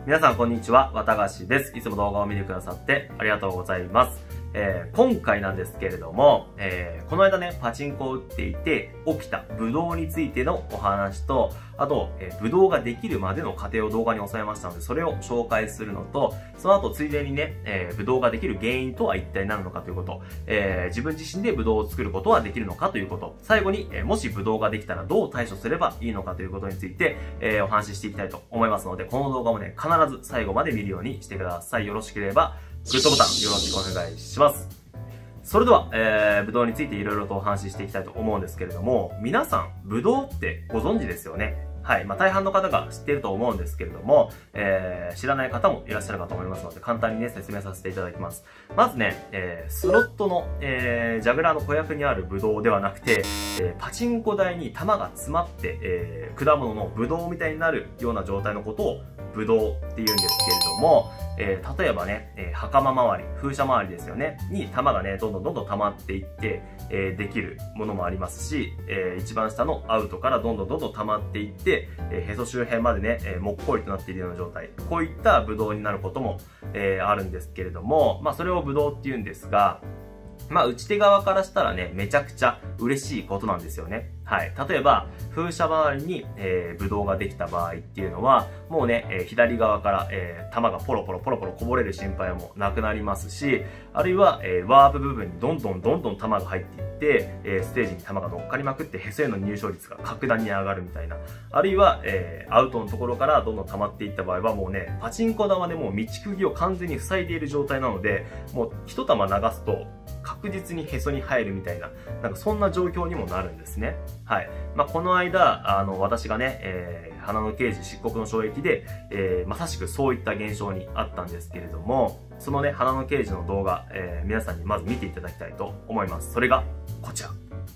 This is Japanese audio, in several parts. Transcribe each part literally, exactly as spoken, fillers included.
皆さんこんにちは、わたがしです。いつも動画を見てくださってありがとうございます。えー、今回なんですけれども、えー、この間ね、パチンコを打っていて起きたブドウについてのお話と、あと、えー、ブドウができるまでの過程を動画に収めましたので、それを紹介するのと、その後ついでにね、えー、ブドウができる原因とは一体何なのかということ、えー、自分自身でブドウを作ることはできるのかということ、最後に、えー、もしブドウができたらどう対処すればいいのかということについて、えー、お話ししていきたいと思いますので、この動画をね、必ず最後まで見るようにしてください。よろしければ、グッドボタンよろしくお願いします。それでは、えー、ブドウについていろいろとお話ししていきたいと思うんですけれども、皆さん、ブドウってご存知ですよね。はい。まあ、大半の方が知っていると思うんですけれども、えー、知らない方もいらっしゃるかと思いますので、簡単にね、説明させていただきます。まずね、えー、スロットの、えー、ジャグラーの子役にあるブドウではなくて、えー、パチンコ台に玉が詰まって、えー、果物のブドウみたいになるような状態のことを、ブドウって言うんですけれども、えー、例えばね、えー、袴周り、風車周りですよね、に玉がね、どんどんどんどん溜まっていって、えー、できるものもありますし、えー、一番下のアウトからどんどんどんどん溜まっていって、えー、へそ周辺までね、えー、もっこりとなっているような状態。こういったブドウになることも、えー、あるんですけれども、まあそれをブドウって言うんですが、まあ、打ち手側からしたらね、めちゃくちゃ嬉しいことなんですよね。はい。例えば、風車周りに、えー、ブドウができた場合っていうのは、もうね、えー、左側から、えー、玉がポロポロポロポロこぼれる心配もなくなりますし、あるいは、えー、ワープ部分にどんどんどんどん玉が入っていって、えー、ステージに玉が乗っかりまくって、へそへの入賞率が格段に上がるみたいな。あるいは、えー、アウトのところからどんどん溜まっていった場合は、もうね、パチンコ玉でもう道釘を完全に塞いでいる状態なので、もう一玉流すと、確実にへそに入るみたいな、なんかそんな状況にもなるんですね。はい。まあ、この間、あの、私がね、えー、花の刑事漆黒の衝撃で、えー、まさしくそういった現象にあったんですけれども、そのね、花の刑事の動画、えー、皆さんにまず見ていただきたいと思います。それが、こちら。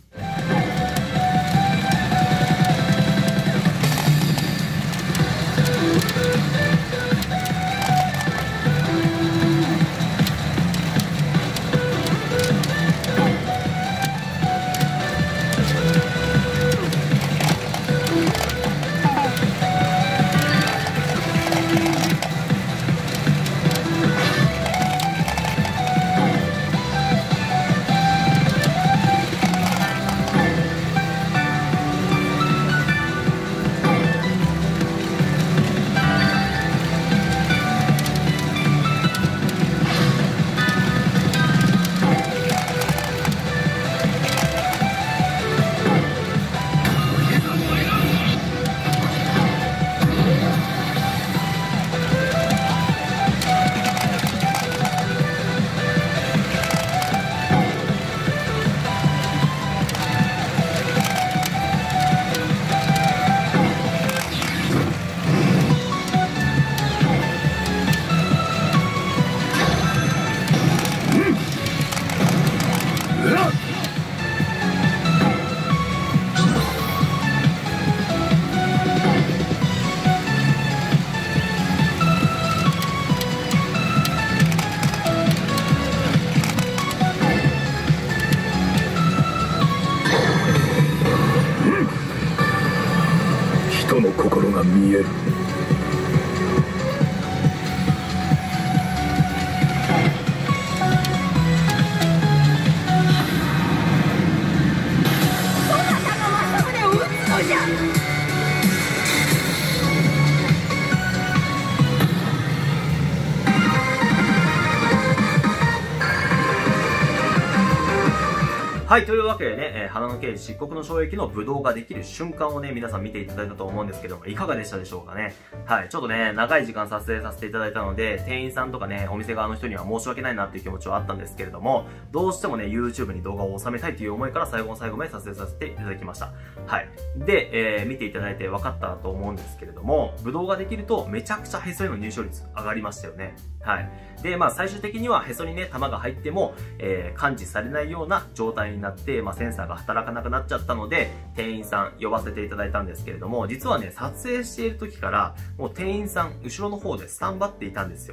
人の心が見える。 そなたが政宗を討つのじゃ。 はい、というわけでね、えー、花の刑事漆黒の衝撃のブドウができる瞬間をね、皆さん見ていただいたと思うんですけども、いかがでしたでしょうかね。はい、ちょっとね、長い時間撮影させていただいたので、店員さんとかね、お店側の人には申し訳ないなっていう気持ちはあったんですけれども、どうしてもね、YouTube に動画を収めたいという思いから最後の最後まで撮影させていただきました。はい。で、えー、見ていただいて分かったと思うんですけれども、ブドウができるとめちゃくちゃへそへの入賞率上がりましたよね。はい。で、まあ最終的にはへそにね、玉が入っても、えー、感知されないような状態になって、まあセンサーが働かなくなっちゃったので、店員さん呼ばせていただいたんですけれども、実はね、撮影している時から、もう店員さん、後ろの方でスタンバっていたんですよ。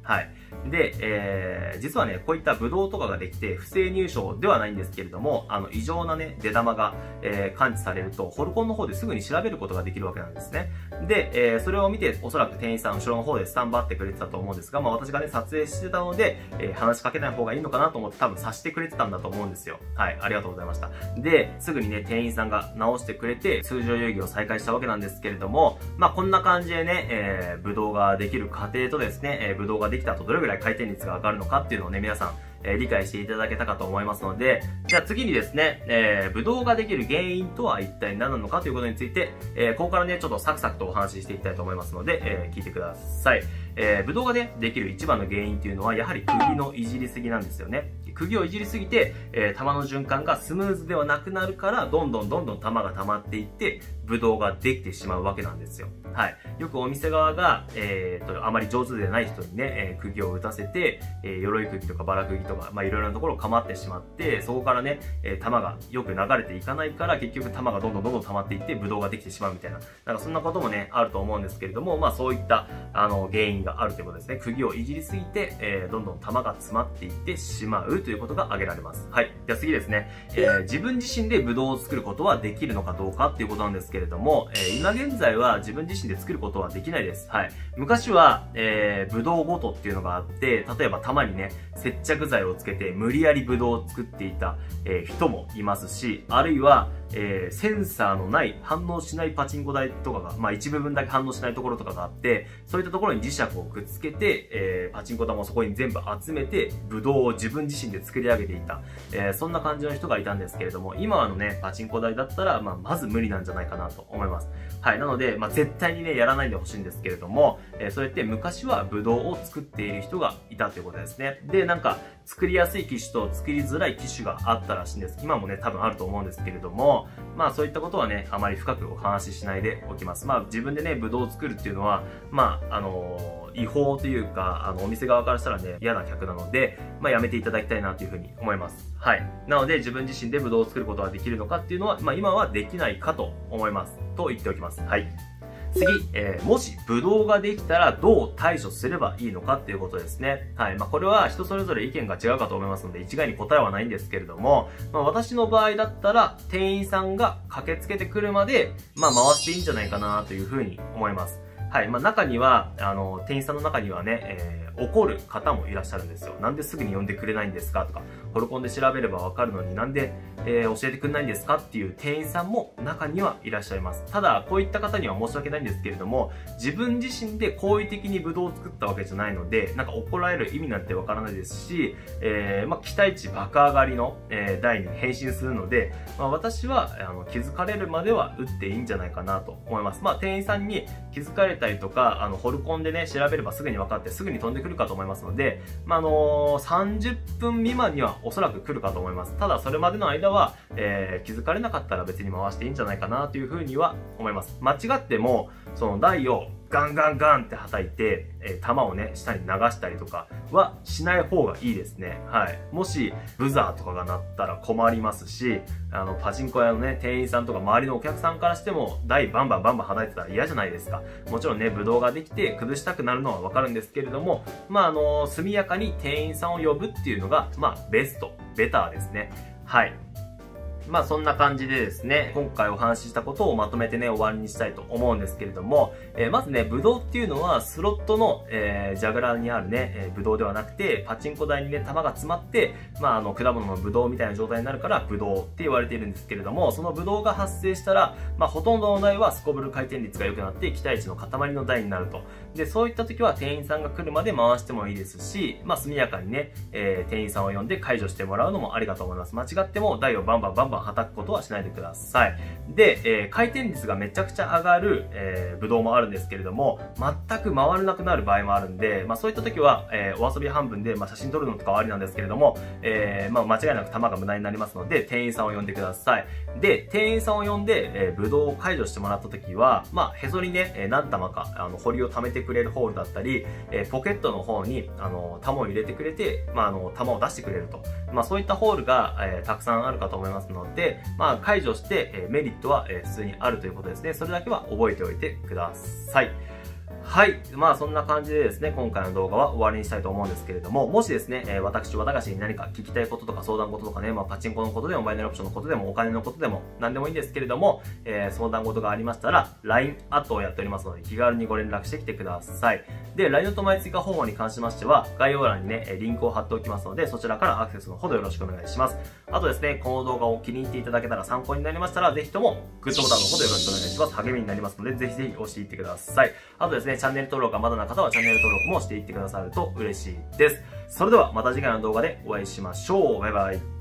はい。で、えー、実はね、こういったブドウとかができて、不正入賞ではないんですけれども、あの、異常なね、出玉が、えー、感知されると、ホルコンの方ですぐに調べることができるわけなんですね。で、えー、それを見て、おそらく店員さん、後ろの方でスタンバってくれてたと思うんですが、まあ私がね、撮影してたので、えー、話しかけない方がいいのかなと思って多分察してくれてたんだと思うんですよ。はい、ありがとうございました。で、すぐにね、店員さんが直してくれて、通常遊戯を再開したわけなんですけれども、まあこんな感じでね、えー、ブドウができる過程とですね、えー、ブドウができた後どれぐらい回転率が上がるのかっていうのをね、皆さん、えー、理解していただけたかと思いますので、じゃあ次にですね、えー、ブドウができる原因とは一体何なのかということについて、えー、ここからね、ちょっとサクサクとお話ししていきたいと思いますので、えー、聞いてください。えー、ブドウがね、できる一番の原因っていうのは、やはり釘のいじりすぎなんですよね。釘をいじりすぎて、えー、玉の循環がスムーズではなくなるから、どんどんどんどん玉が溜まっていって、ブドウができてしまうわけなんですよ。はい。よくお店側が、えーと、あまり上手でない人にね、えー、釘を打たせて、えー、鎧釘とかバラ釘とか、まあいろいろなところをかまってしまって、そこからね、えー、玉がよく流れていかないから、結局玉がどんどんどんどん溜まっていって、ブドウができてしまうみたいな、なんかそんなこともね、あると思うんですけれども、まあそういった、あの、原因があるということですね。釘をいじりすぎて、えー、どんどん玉が詰まっていってしまうということが挙げられます。はい。じゃあ次ですね。えー、自分自身でブドウを作ることはできるのかどうかっていうことなんですけれども、えー、今現在は自分自身で作ることはできないです。はい。昔は、えー、ブドウごとっていうのがあって、例えば玉にね、接着剤をつけて無理やりブドウを作っていた、えー、人もいますし、あるいは、えー、センサーのない、反応しないパチンコ台とかが、まあ一部分だけ反応しないところとかがあって、そういったところに磁石をくっつけて、えー、パチンコ玉をそこに全部集めて、ブドウを自分自身で作り上げていた、えー、そんな感じの人がいたんですけれども、今のね、パチンコ台だったら、まあまず無理なんじゃないかなと思います。はい。なので、まあ絶対にね、やらないでほしいんですけれども、えー、そうやって昔はブドウを作っている人がいたということですね。で、なんか、作りやすい機種と作りづらい機種があったらしいんです。今もね、多分あると思うんですけれども、まあそういったことはね、あまり深くお話ししないでおきます。まあ自分でね、ブドウを作るっていうのは、まあ、あのー、違法というか、あの、お店側からしたらね、嫌な客なので、まあやめていただきたいなというふうに思います。はい。なので自分自身でブドウを作ることができるのかっていうのは、まあ今はできないかと思います。と言っておきます。はい。次、えー、もしブドウができたらどう対処すればいいのかっていうことですね。はい。まあ、これは人それぞれ意見が違うかと思いますので、一概に答えはないんですけれども、まあ、私の場合だったら、店員さんが駆けつけてくるまで、まあ、回していいんじゃないかなというふうに思います。はい。まあ、中には、あの、店員さんの中にはね、えー、怒る方もいらっしゃるんですよ。なんですぐに呼んでくれないんですかとか、ホルコンで調べればわかるのになんで、えー、教えてくれないんですかっていう店員さんも中にはいらっしゃいます。ただ、こういった方には申し訳ないんですけれども、自分自身で好意的にブドウを作ったわけじゃないので、なんか怒られる意味なんてわからないですし、えー、まあ、期待値爆上がりの、えー、台に変身するので、まあ、私は、あの、気づかれるまでは打っていいんじゃないかなと思います。まあ、店員さんに気づかれたりとか、あの、ホルコンでね、調べればすぐに分かってすぐに飛んでくるかと思いますので、まあ、あのー、さんじゅっぷん未満にはおそらく来るかと思います。ただ、それまでの間は、えー、気づかれなかったら別に回していいんじゃないかなというふうには思います。間違っても、その台をガンガンガンって叩いて、えー、球をね、下に流したりとかはしない方がいいですね。はい。もし、ブザーとかが鳴ったら困りますし、あの、パチンコ屋のね、店員さんとか周りのお客さんからしても、台バンバンバンバン叩いてたら嫌じゃないですか。もちろんね、ブドウができて崩したくなるのはわかるんですけれども、まあ、あの、速やかに店員さんを呼ぶっていうのが、まあ、ベスト、ベターですね。はい。まあそんな感じでですね、今回お話ししたことをまとめてね、終わりにしたいと思うんですけれども、えー、まずね、ブドウっていうのはスロットの、えー、ジャグラーにあるね、えー、ブドウではなくて、パチンコ台にね、玉が詰まって、まああの、果物のブドウみたいな状態になるから、ブドウって言われているんですけれども、そのブドウが発生したら、まあほとんどの台はすこぶる回転率が良くなって、期待値の塊の台になると。で、そういった時は店員さんが来るまで回してもいいですし、まあ速やかにね、えー、店員さんを呼んで解除してもらうのもありかと思います。間違っても台をバンバンバンバン叩くことはしないでください。で、えー、回転率がめちゃくちゃ上がる、えー、ブドウもあるんですけれども、全く回らなくなる場合もあるんで、まあそういった時は、えー、お遊び半分で、まあ写真撮るのとかはありなんですけれども、えー、まあ間違いなく弾が無駄になりますので、店員さんを呼んでください。で、店員さんを呼んで、えー、ブドウを解除してもらった時は、まあへそにね、何玉か、あの、掘りを溜めてくれるホールだったり、えー、ポケットの方に、あの、玉を入れてくれて、まああの、玉を出してくれると。まあそういったホールが、えー、たくさんあるかと思いますので、まあ解除して、えー、メリットは、えー、普通にあるということですね。それだけは覚えておいてください。 はい。まあそんな感じでですね、今回の動画は終わりにしたいと思うんですけれども、もしですね、えー、私、わたがしに何か聞きたいこととか相談事とかね、まあパチンコのことでも、バイナリーオプションのことでも、お金のことでも、何でもいいんですけれども、えー、相談事がありましたら、ライン アットをやっておりますので、気軽にご連絡してきてください。で、ライン の友達追加方法に関しましては、概要欄にね、リンクを貼っておきますので、そちらからアクセスのほどよろしくお願いします。あとですね、この動画を気に入っていただけたら参考になりましたら、ぜひとも、グッドボタンのほどよろしくお願いします。励みになりますので、ぜひぜひ押していってください。あとですね、チャンネル登録がまだの方はチャンネル登録もしていってくださると嬉しいです。それではまた次回の動画でお会いしましょう。バイバイ。